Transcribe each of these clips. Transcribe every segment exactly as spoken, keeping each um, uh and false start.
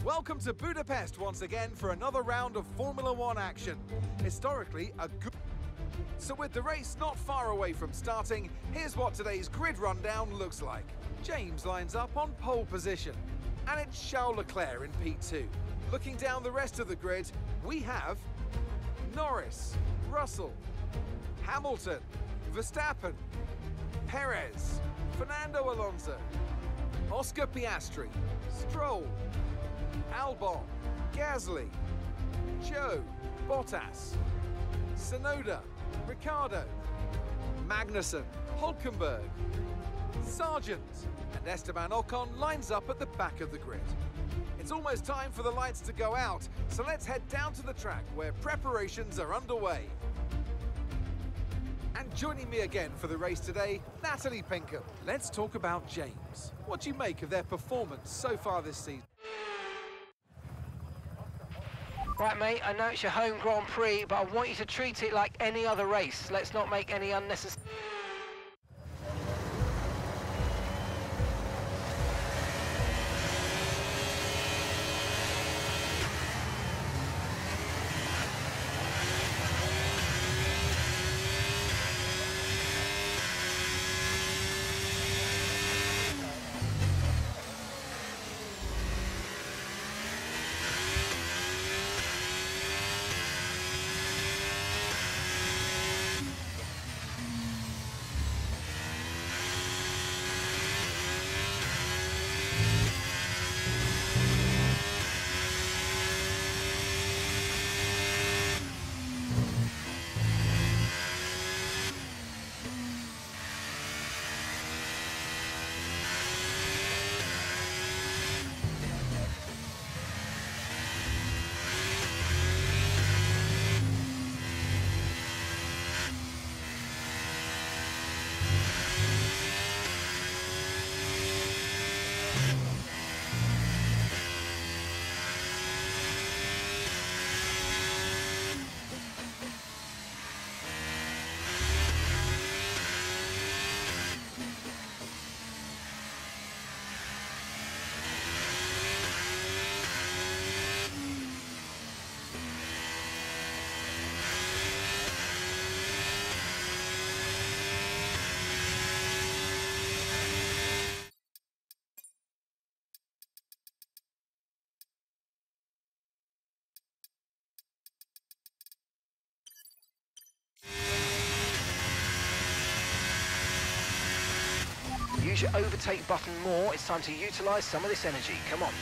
Welcome to Budapest once again for another round of Formula One action. Historically, a good... So with the race not far away from starting, here's what today's grid rundown looks like. James lines up on pole position, and it's Charles Leclerc in P two. Looking down the rest of the grid, we have Norris, Russell, Hamilton, Verstappen, Perez, Fernando Alonso, Oscar Piastri, Stroll, Albon, Gasly, Joe, Bottas, Tsunoda, Ricciardo, Magnussen, Hülkenberg, Sargent, and Esteban Ocon lines up at the back of the grid. It's almost time for the lights to go out, so let's head down to the track where preparations are underway. And joining me again for the race today, Natalie Pinkham. Let's talk about James. What do you make of their performance so far this season? Right, mate, I know it's your home Grand Prix, but I want you to treat it like any other race. Let's not make any unnecessary... Use your overtake button more. It's time to utilise some of this energy. Come on.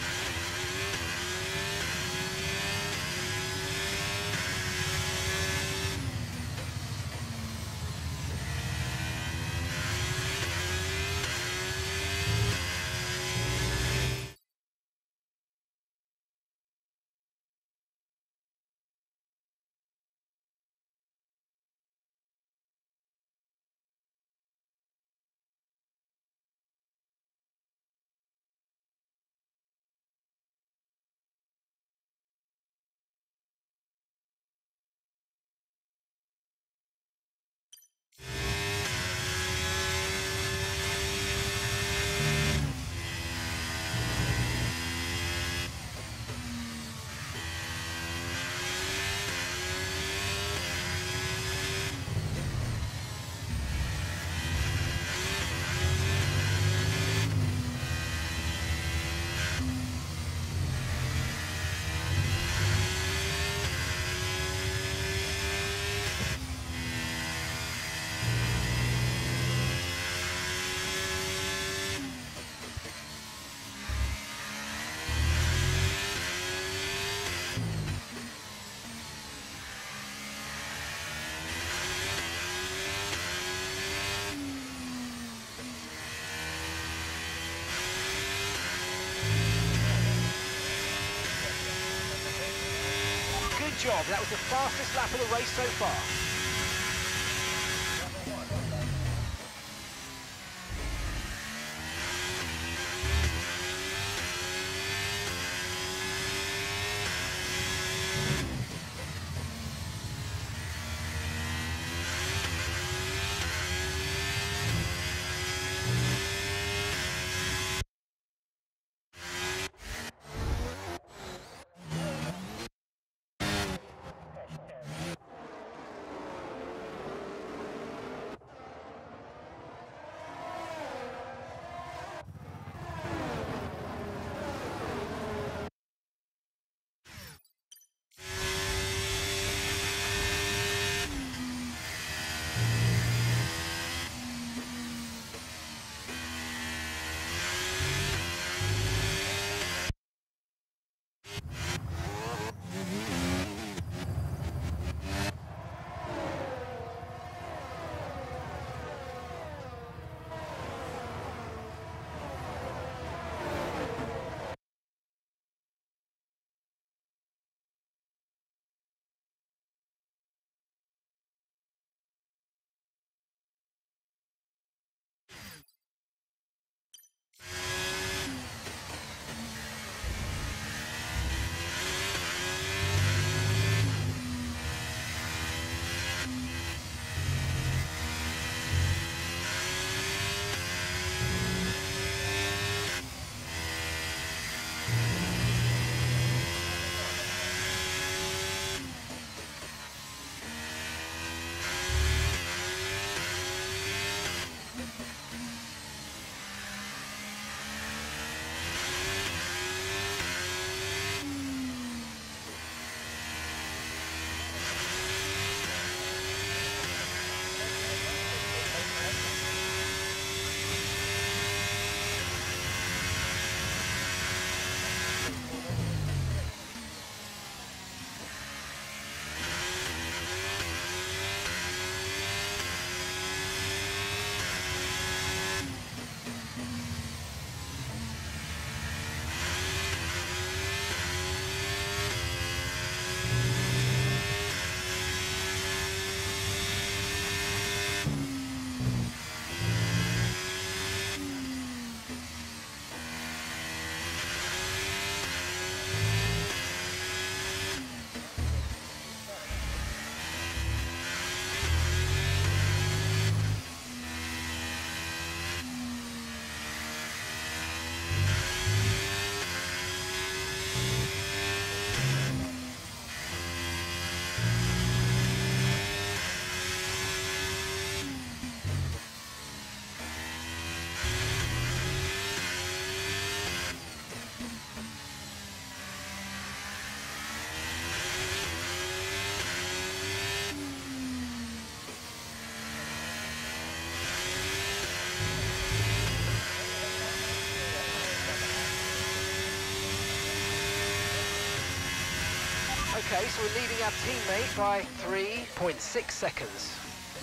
Good job, that was the fastest lap of the race so far. Okay, so we're leading our teammate by three point six seconds.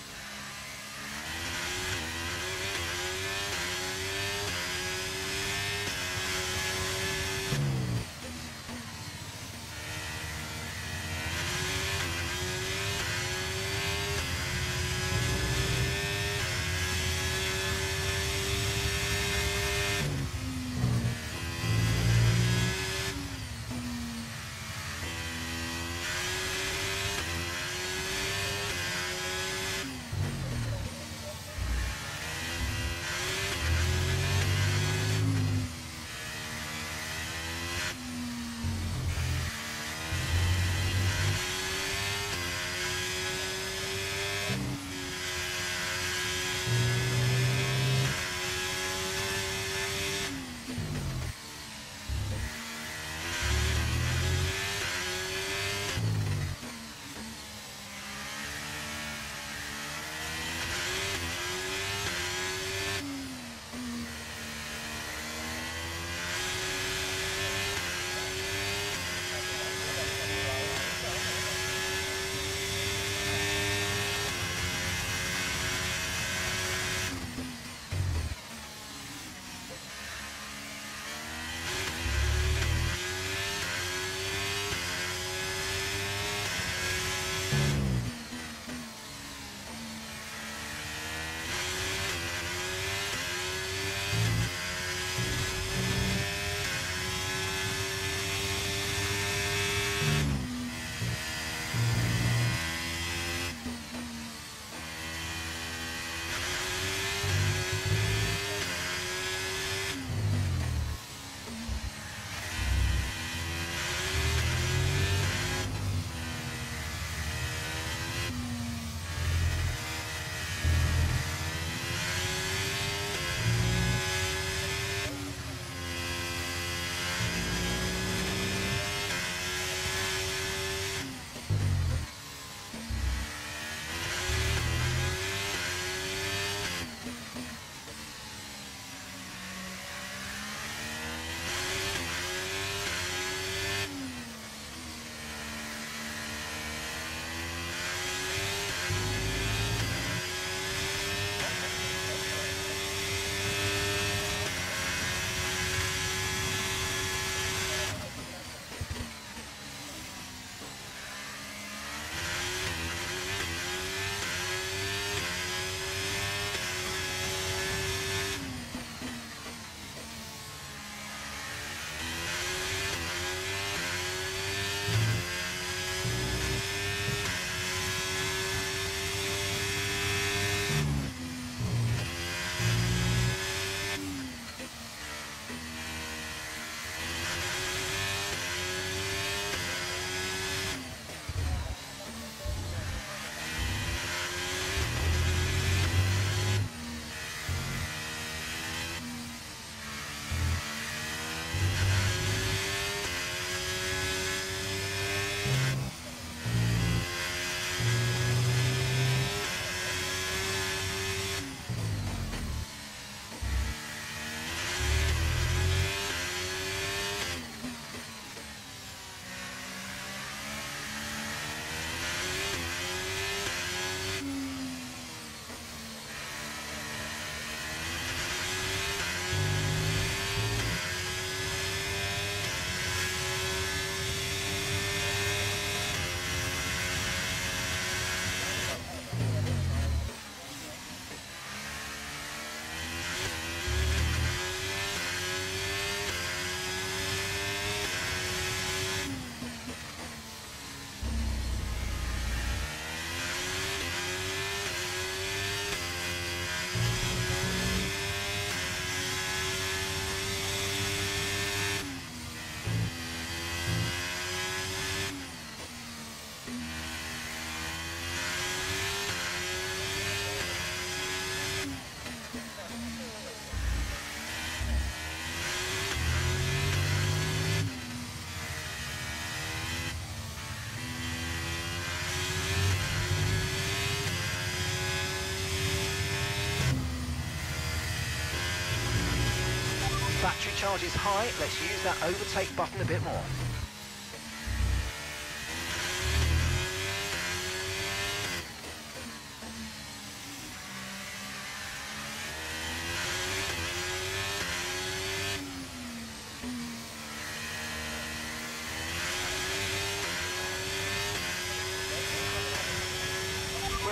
Battery charge is high, let's use that overtake button a bit more.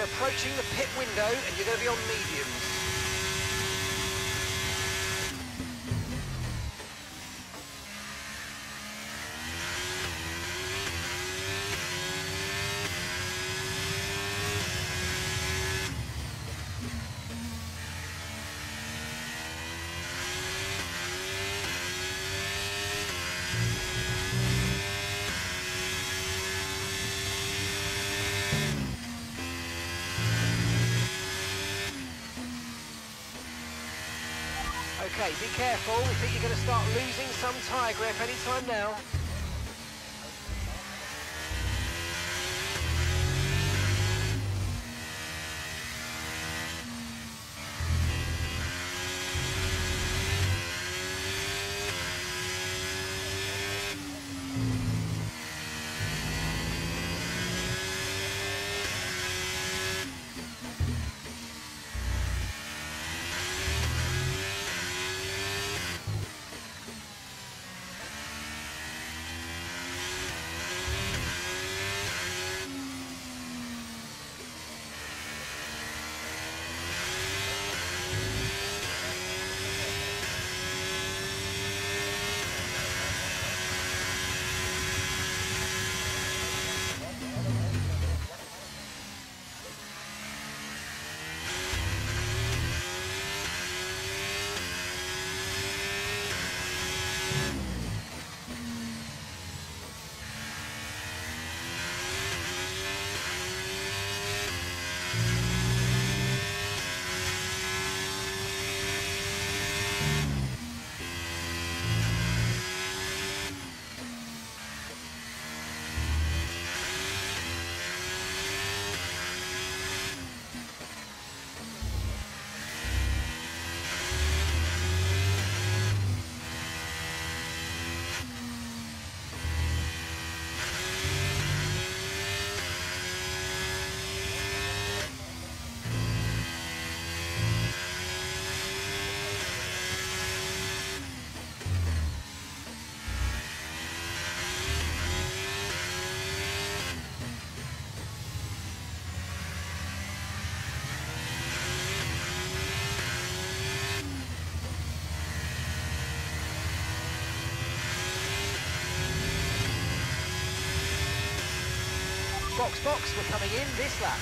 approaching the pit window and you're going to be on mediums. Okay, be careful. We think you're going to start losing some tyre grip any time now. Box, box, we're coming in this lap.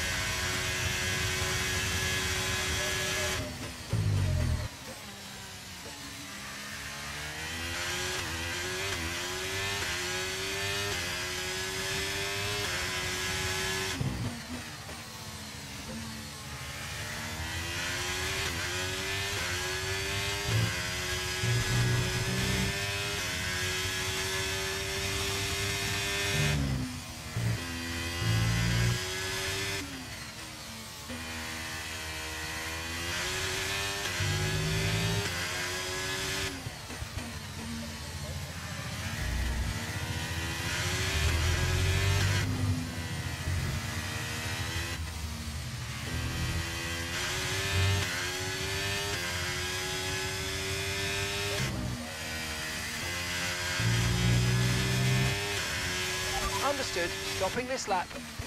Understood. Stopping this lap.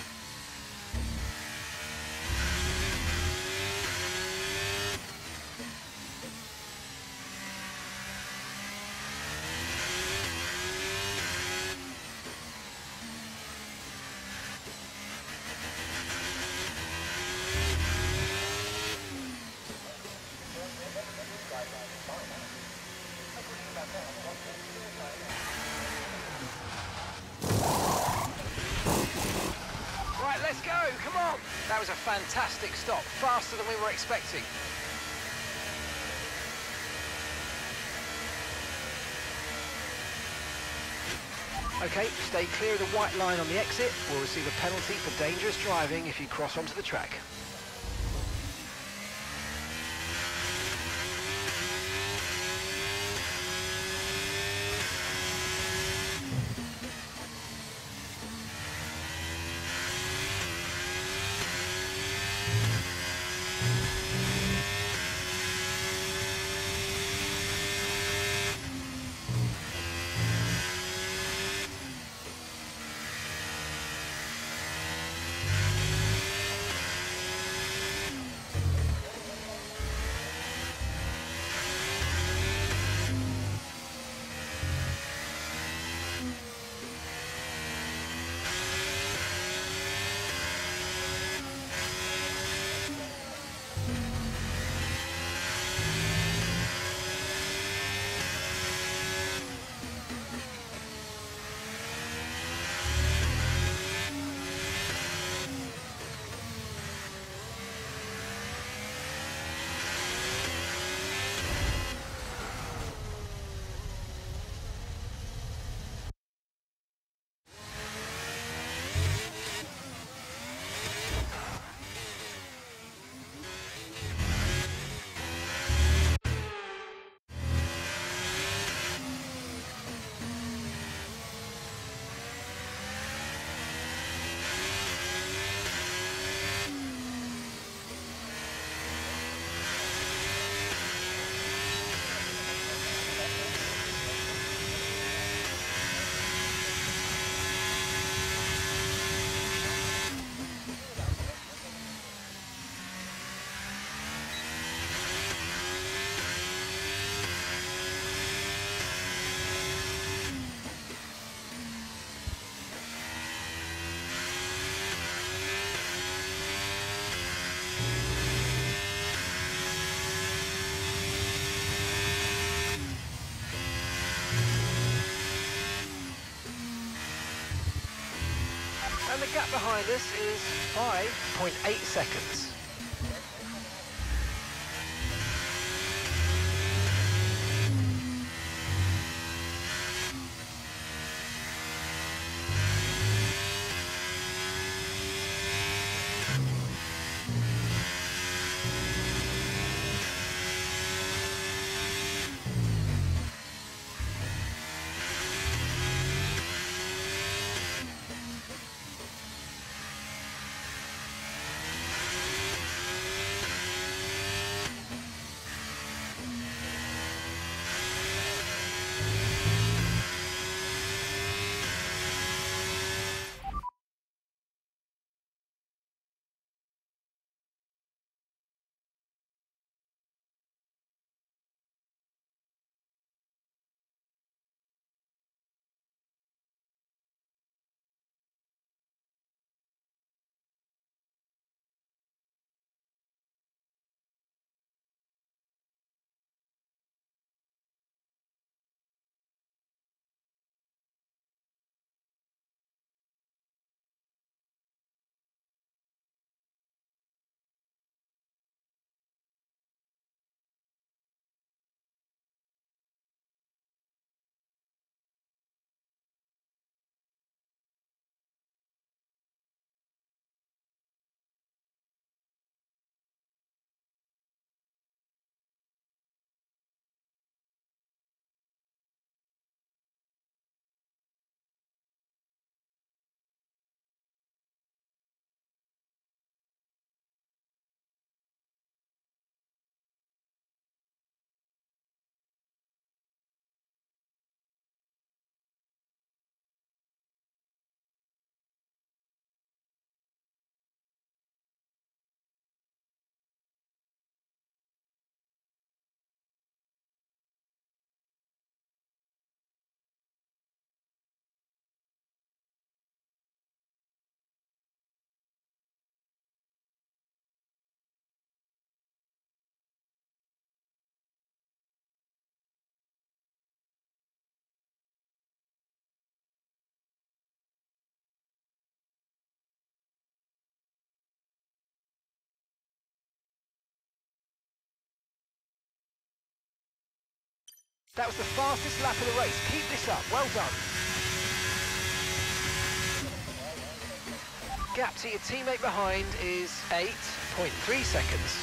Let's go, come on! That was a fantastic stop, faster than we were expecting. Okay, stay clear of the white line on the exit. We'll receive a penalty for dangerous driving if you cross onto the track. gap behind us is five point eight seconds. That was the fastest lap of the race. Keep this up. Well done. Gap to your teammate behind is eight point three seconds.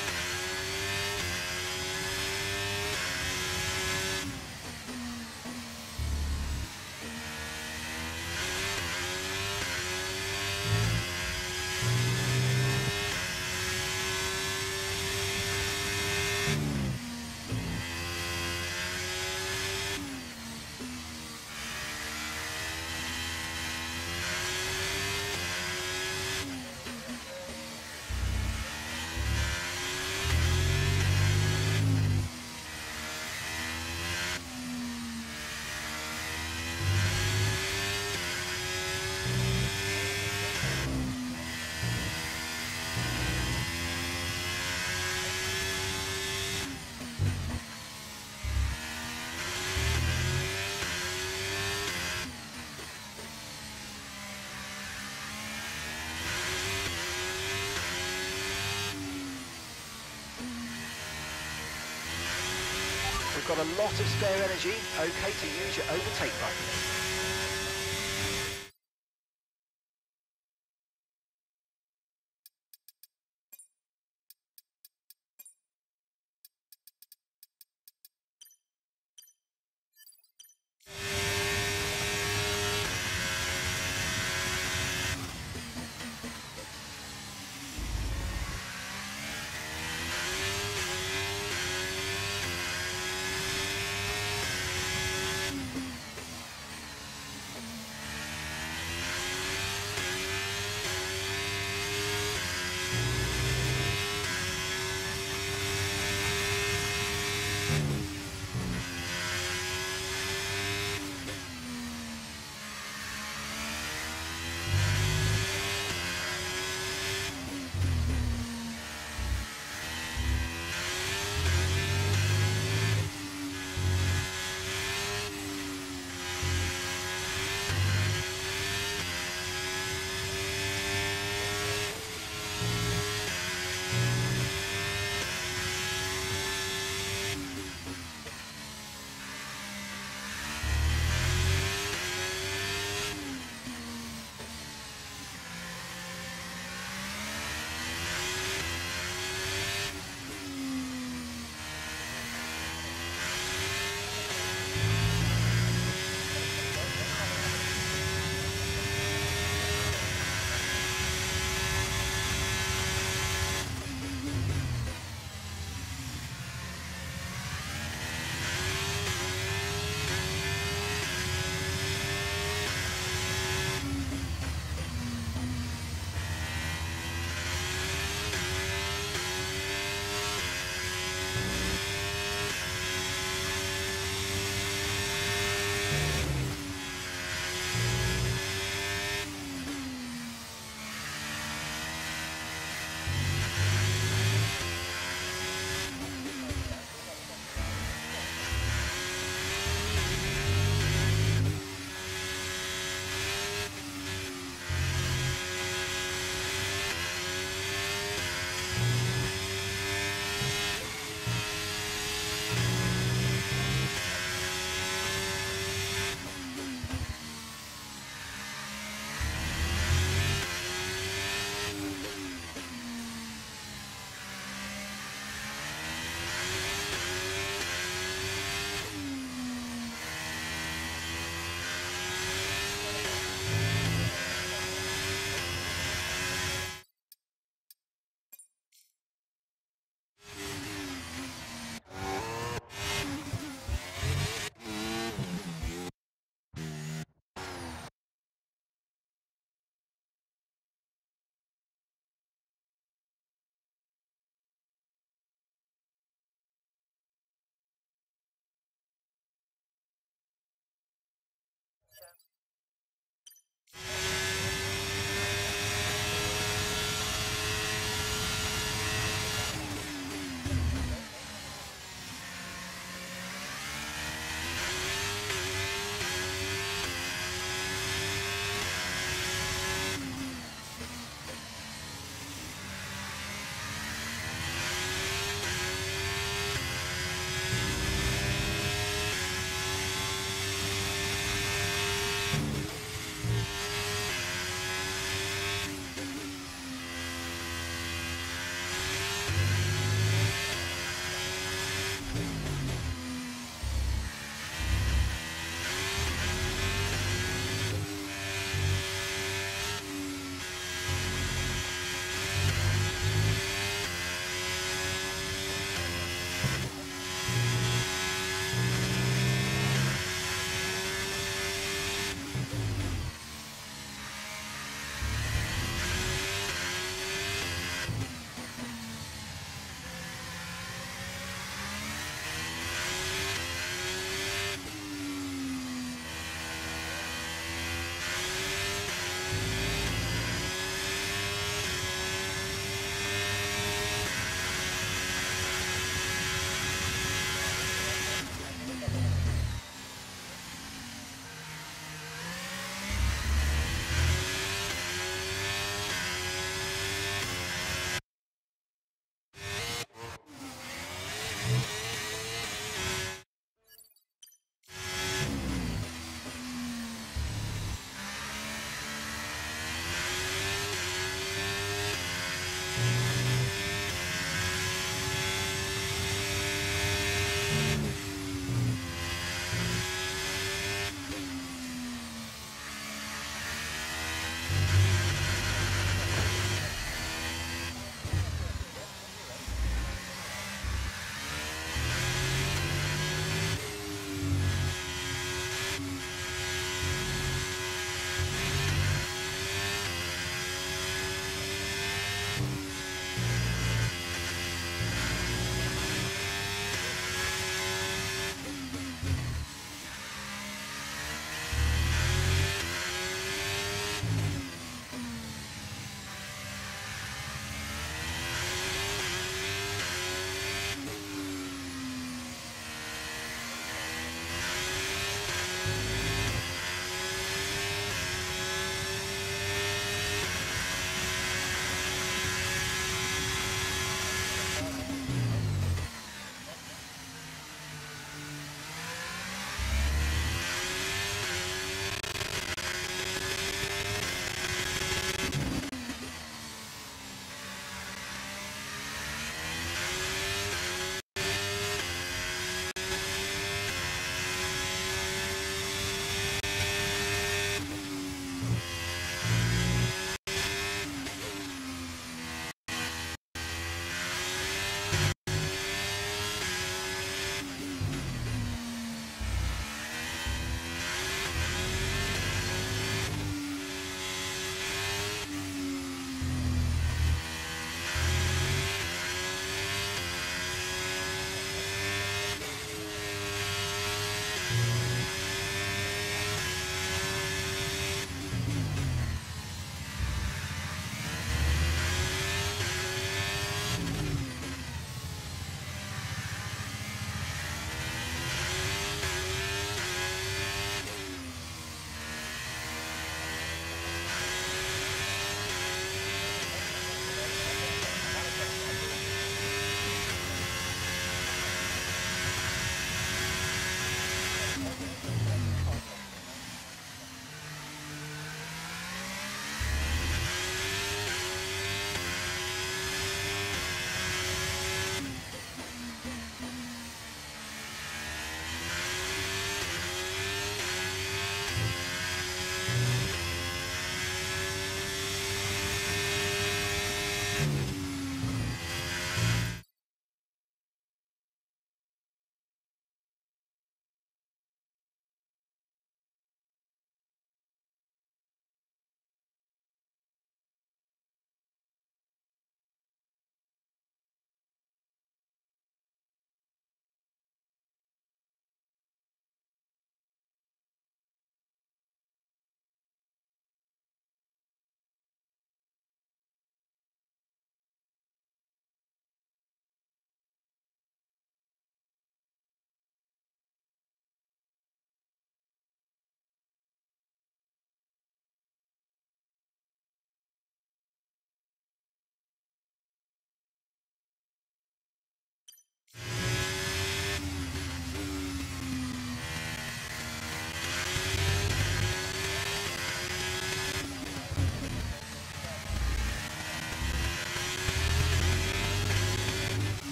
We've got a lot of spare energy, okay to use your overtake button.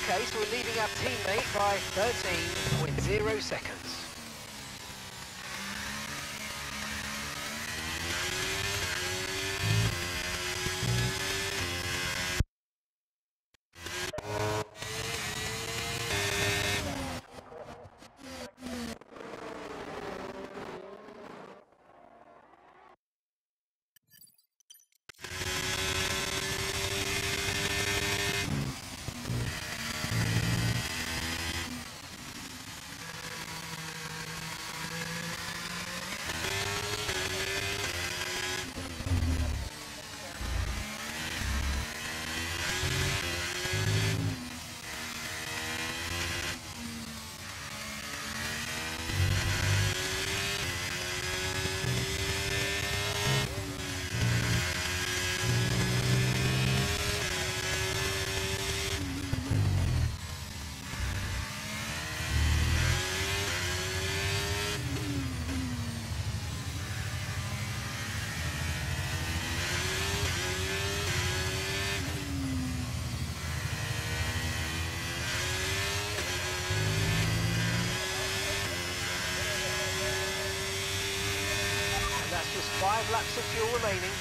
Okay, so we're leading our teammate by thirteen point zero seconds. Just five laps of fuel remaining.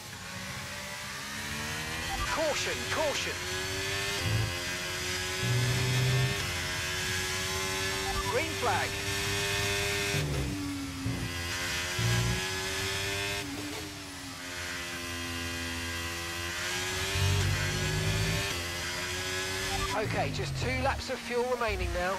Caution, caution. flag. Okay, just two laps of fuel remaining now.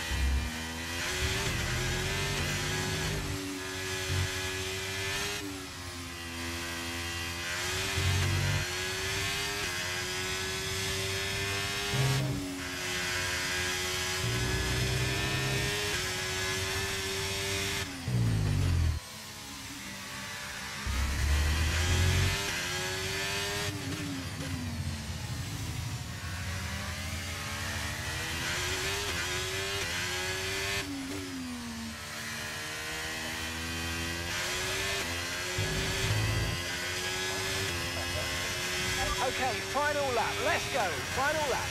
Okay, final lap, let's go, final lap.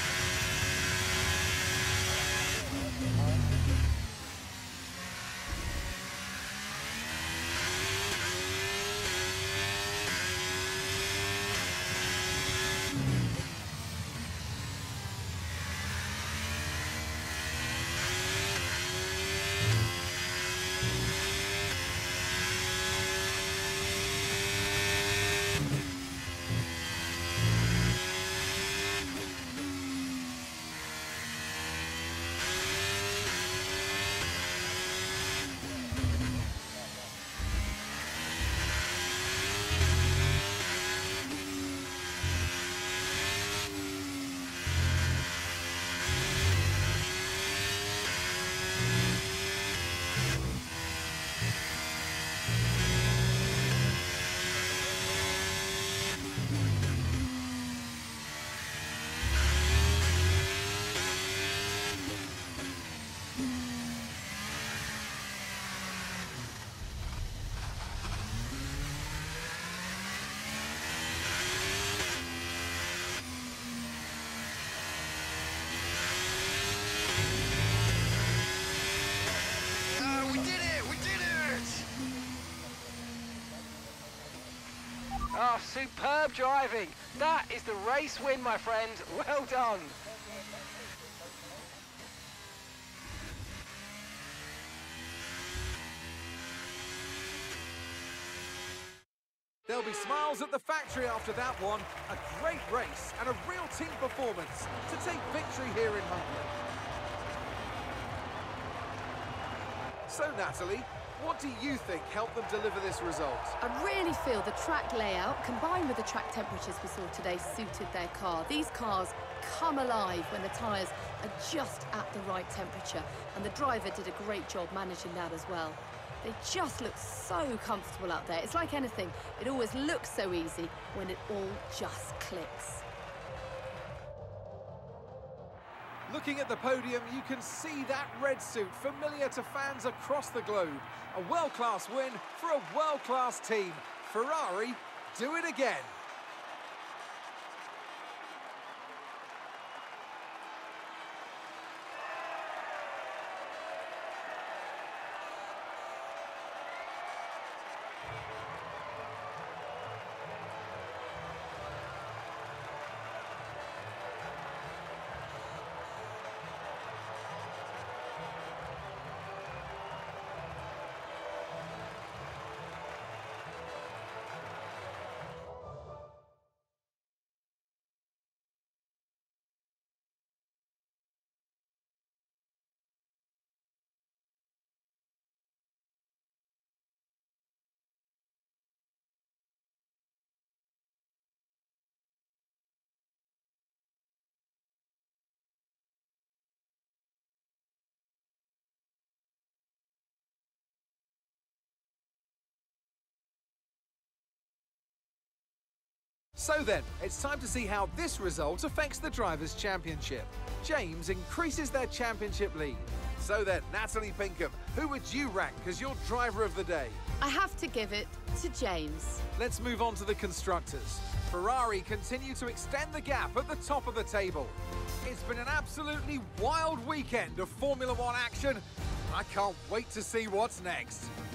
Oh, superb driving. That is the race win, my friend. Well done. There'll be smiles at the factory after that one. A great race and a real team performance to take victory here in Hungary. So, Natalie, what do you think helped them deliver this result? I really feel the track layout, combined with the track temperatures we saw today, suited their car. These cars come alive when the tyres are just at the right temperature, and the driver did a great job managing that as well. They just look so comfortable out there. It's like anything, it always looks so easy when it all just clicks. Looking at the podium, you can see that red suit familiar to fans across the globe. A world-class win for a world-class team. Ferrari do it again. So then, it's time to see how this result affects the Drivers' Championship. James increases their championship lead. So then, Natalie Pinkham, who would you rank as your driver of the day? I have to give it to James. Let's move on to the constructors. Ferrari continue to extend the gap at the top of the table. It's been an absolutely wild weekend of Formula One action. I can't wait to see what's next.